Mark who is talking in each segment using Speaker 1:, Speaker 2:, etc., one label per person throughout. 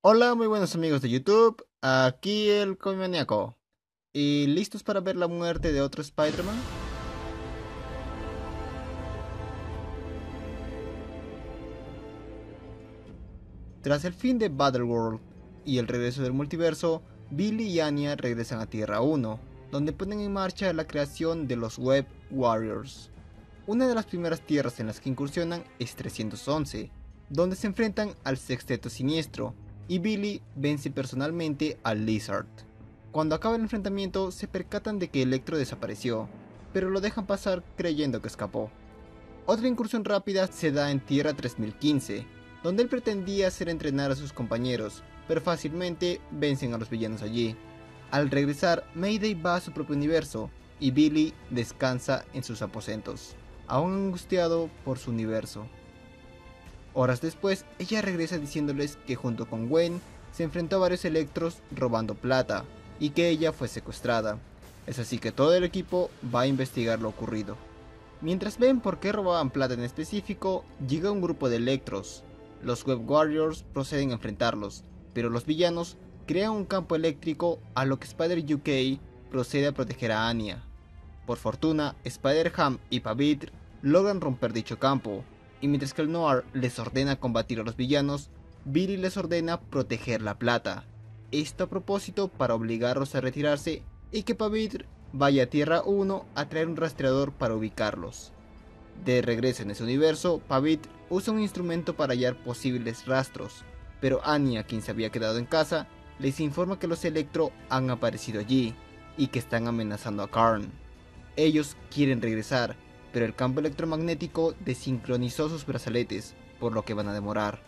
Speaker 1: Hola, muy buenos amigos de YouTube, aquí el Coimaniaco. ¿Y listos para ver la muerte de otro Spider-Man? Tras el fin de Battleworld y el regreso del multiverso, Billy y Anya regresan a Tierra 1, donde ponen en marcha la creación de los Web Warriors. Una de las primeras tierras en las que incursionan es 311, donde se enfrentan al Sexteto Siniestro, y Billy vence personalmente al Lizard. Cuando acaba el enfrentamiento se percatan de que Electro desapareció, pero lo dejan pasar creyendo que escapó. Otra incursión rápida se da en Tierra 3015, donde él pretendía hacer entrenar a sus compañeros, pero fácilmente vencen a los villanos allí. Al regresar, Mayday va a su propio universo, y Billy descansa en sus aposentos, aún angustiado por su universo. Horas después, ella regresa diciéndoles que junto con Gwen se enfrentó a varios Electros robando plata, y que ella fue secuestrada. Es así que todo el equipo va a investigar lo ocurrido. Mientras ven por qué robaban plata en específico, llega un grupo de Electros. Los Web Warriors proceden a enfrentarlos, pero los villanos crean un campo eléctrico, a lo que Spider-UK procede a proteger a Anya. Por fortuna, Spider-Ham y Pavitr logran romper dicho campo, y mientras que el Noir les ordena combatir a los villanos, Billy les ordena proteger la plata. Esto a propósito para obligarlos a retirarse y que Pavitr vaya a Tierra 1 a traer un rastreador para ubicarlos. De regreso en ese universo, Pavitr usa un instrumento para hallar posibles rastros, pero Anya, quien se había quedado en casa, les informa que los Electro han aparecido allí y que están amenazando a Karn. Ellos quieren regresar, pero el campo electromagnético desincronizó sus brazaletes, por lo que van a demorar.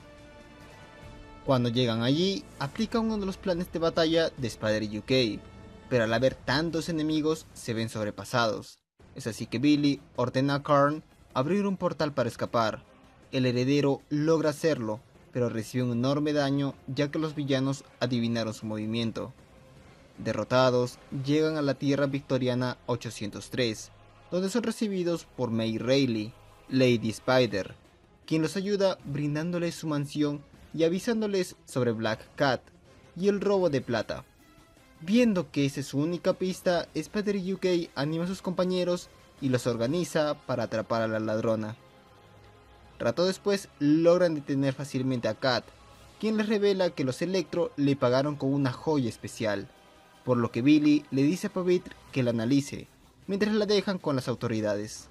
Speaker 1: Cuando llegan allí, aplican uno de los planes de batalla de Spider-UK, pero al haber tantos enemigos se ven sobrepasados. Es así que Billy ordena a Karn abrir un portal para escapar. El heredero logra hacerlo, pero recibe un enorme daño ya que los villanos adivinaron su movimiento. Derrotados, llegan a la Tierra Victoriana 803, donde son recibidos por May Reilly, Lady Spider, quien los ayuda brindándoles su mansión y avisándoles sobre Black Cat y el robo de plata. Viendo que esa es su única pista, Spider-UK anima a sus compañeros y los organiza para atrapar a la ladrona. Rato después logran detener fácilmente a Cat, quien les revela que los Electro le pagaron con una joya especial, por lo que Billy le dice a Pavitr que la analice, mientras la dejan con las autoridades.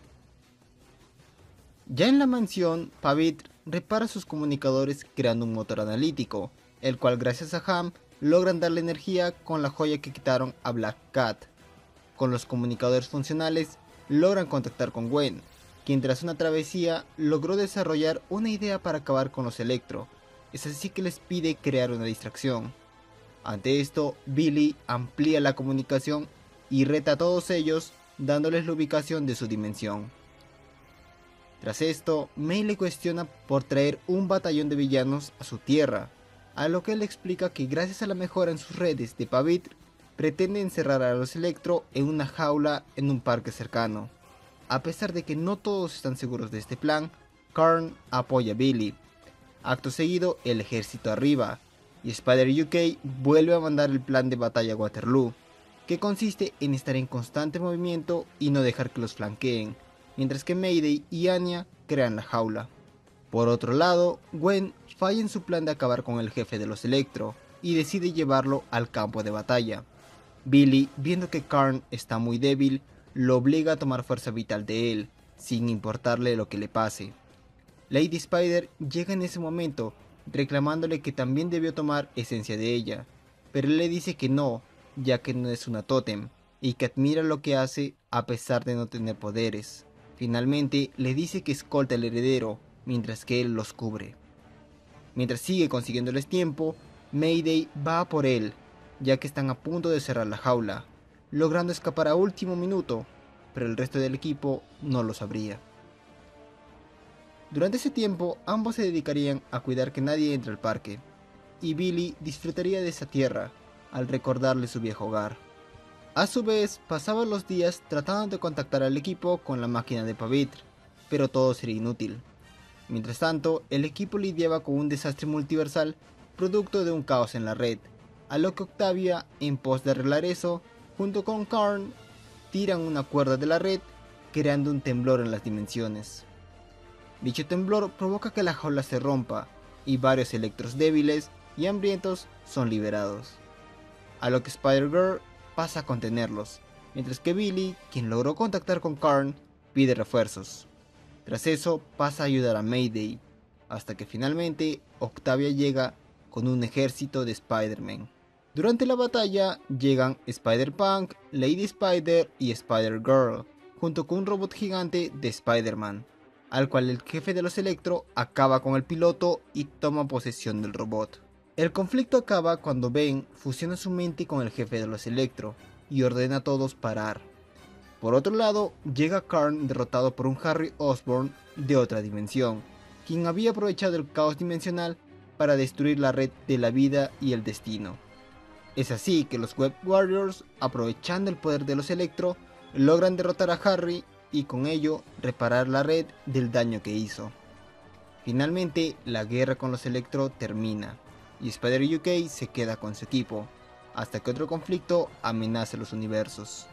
Speaker 1: Ya en la mansión, Pavitr repara sus comunicadores creando un motor analítico, el cual gracias a Ham logran darle energía con la joya que quitaron a Black Cat. Con los comunicadores funcionales, logran contactar con Gwen, quien tras una travesía logró desarrollar una idea para acabar con los Electro. Es así que les pide crear una distracción. Ante esto, Billy amplía la comunicación y reta a todos ellos, dándoles la ubicación de su dimensión. Tras esto, May le cuestiona por traer un batallón de villanos a su tierra, a lo que él explica que gracias a la mejora en sus redes de Pavitr, pretende encerrar a los Electro en una jaula en un parque cercano. A pesar de que no todos están seguros de este plan, Karn apoya a Billy. Acto seguido, el ejército arriba, y Spider-UK vuelve a mandar el plan de batalla a Waterloo, que consiste en estar en constante movimiento y no dejar que los flanqueen, mientras que Mayday y Anya crean la jaula. Por otro lado, Gwen falla en su plan de acabar con el jefe de los Electro y decide llevarlo al campo de batalla. Billy, viendo que Karn está muy débil, lo obliga a tomar fuerza vital de él, sin importarle lo que le pase. Lady Spider llega en ese momento, reclamándole que también debió tomar esencia de ella, pero él le dice que no, ya que no es una tótem, y que admira lo que hace a pesar de no tener poderes. Finalmente le dice que escolta al heredero, mientras que él los cubre. Mientras sigue consiguiéndoles tiempo, Mayday va a por él, ya que están a punto de cerrar la jaula, logrando escapar a último minuto, pero el resto del equipo no lo sabría. Durante ese tiempo, ambos se dedicarían a cuidar que nadie entre al parque, y Billy disfrutaría de esa tierra, al recordarle su viejo hogar. A su vez, pasaban los días tratando de contactar al equipo con la máquina de Pavitr, pero todo sería inútil. Mientras tanto, el equipo lidiaba con un desastre multiversal producto de un caos en la red, a lo que Octavia, en pos de arreglar eso, junto con Karn, tiran una cuerda de la red, creando un temblor en las dimensiones. Dicho temblor provoca que la jaula se rompa, y varios electros débiles y hambrientos son liberados, a lo que Spider-Girl pasa a contenerlos, mientras que Billy, quien logró contactar con Karn, pide refuerzos. Tras eso pasa a ayudar a Mayday, hasta que finalmente Octavia llega con un ejército de Spider-Man. Durante la batalla llegan Spider-Punk, Lady Spider y Spider-Girl, junto con un robot gigante de Spider-Man, al cual el jefe de los Electro acaba con el piloto y toma posesión del robot. El conflicto acaba cuando Ben fusiona su mente con el jefe de los Electro y ordena a todos parar. Por otro lado, llega Karn derrotado por un Harry Osborn de otra dimensión, quien había aprovechado el caos dimensional para destruir la red de la vida y el destino. Es así que los Web Warriors, aprovechando el poder de los Electro, logran derrotar a Harry y con ello reparar la red del daño que hizo. Finalmente, la guerra con los Electro termina y Spider-UK se queda con su equipo, hasta que otro conflicto amenace los universos.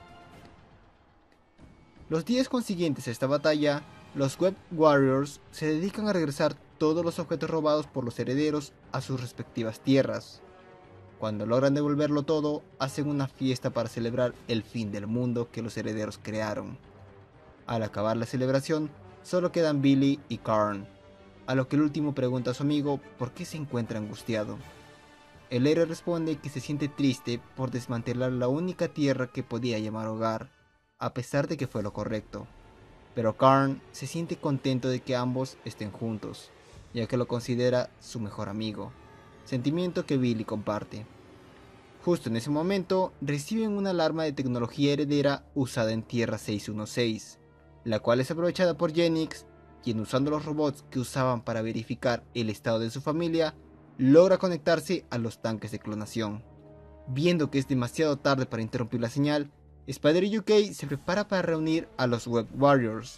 Speaker 1: Los días consiguientes a esta batalla, los Web Warriors se dedican a regresar todos los objetos robados por los herederos a sus respectivas tierras. Cuando logran devolverlo todo, hacen una fiesta para celebrar el fin del mundo que los herederos crearon. Al acabar la celebración, solo quedan Billy y Karn, a lo que el último pregunta a su amigo por qué se encuentra angustiado. El héroe responde que se siente triste por desmantelar la única tierra que podía llamar hogar, a pesar de que fue lo correcto. Pero Karn se siente contento de que ambos estén juntos, ya que lo considera su mejor amigo, sentimiento que Billy comparte. Justo en ese momento, reciben una alarma de tecnología heredera usada en Tierra 616, la cual es aprovechada por Genix, quien usando los robots que usaban para verificar el estado de su familia, logra conectarse a los tanques de clonación. Viendo que es demasiado tarde para interrumpir la señal, Spider-UK se prepara para reunir a los Web Warriors.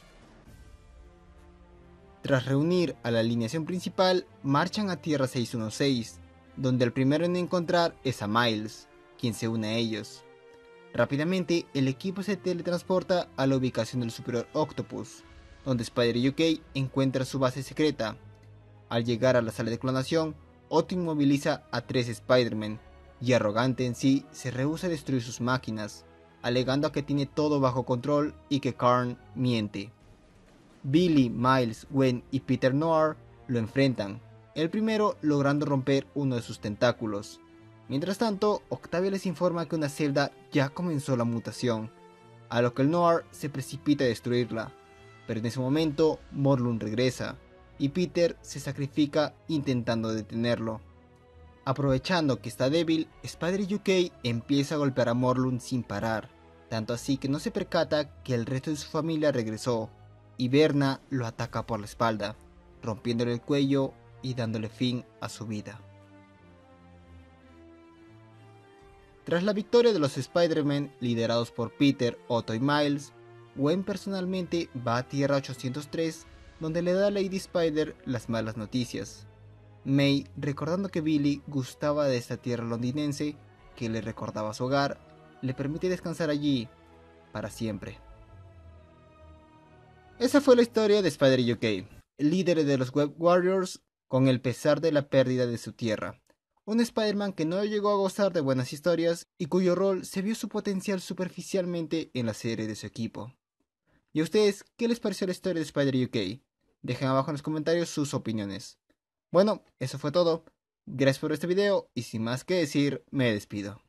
Speaker 1: Tras reunir a la alineación principal, marchan a Tierra 616, donde el primero en encontrar es a Miles, quien se une a ellos. Rápidamente, el equipo se teletransporta a la ubicación del Superior Octopus, donde Spider-UK encuentra su base secreta. Al llegar a la sala de clonación, Otto inmoviliza a 3 Spider-Man, y arrogante en sí, se rehúsa a destruir sus máquinas, alegando a que tiene todo bajo control y que Karn miente. Billy, Miles, Gwen y Peter Noir lo enfrentan, el primero logrando romper uno de sus tentáculos. Mientras tanto, Octavia les informa que una celda ya comenzó la mutación, a lo que el Noir se precipita a destruirla, pero en ese momento Morlun regresa, y Peter se sacrifica intentando detenerlo. Aprovechando que está débil, Spider-UK empieza a golpear a Morlun sin parar, tanto así que no se percata que el resto de su familia regresó, y Verna lo ataca por la espalda, rompiéndole el cuello y dándole fin a su vida. Tras la victoria de los Spider-Man liderados por Peter, Otto y Miles, Gwen personalmente va a Tierra 803, donde le da a Lady Spider las malas noticias. May, recordando que Billy gustaba de esta tierra londinense, que le recordaba su hogar, le permite descansar allí para siempre. Esa fue la historia de Spider-UK, líder de los Web Warriors, con el pesar de la pérdida de su tierra. Un Spider-Man que no llegó a gozar de buenas historias y cuyo rol se vio su potencial superficialmente en la serie de su equipo. ¿Y a ustedes qué les pareció la historia de Spider-UK? Dejen abajo en los comentarios sus opiniones. Bueno, eso fue todo. Gracias por este video y sin más que decir, me despido.